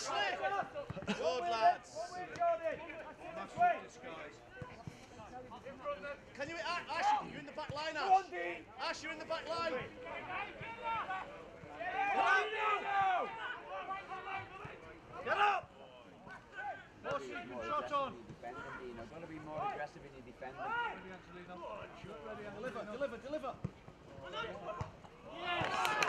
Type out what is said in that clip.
nicely! Good lads! Can you, Ash, you're in the back line, Ash. Ash, you're in the back line. Get up! More shot on. Defending, going to be more aggressive in your defending. Deliver, deliver, deliver. Yes!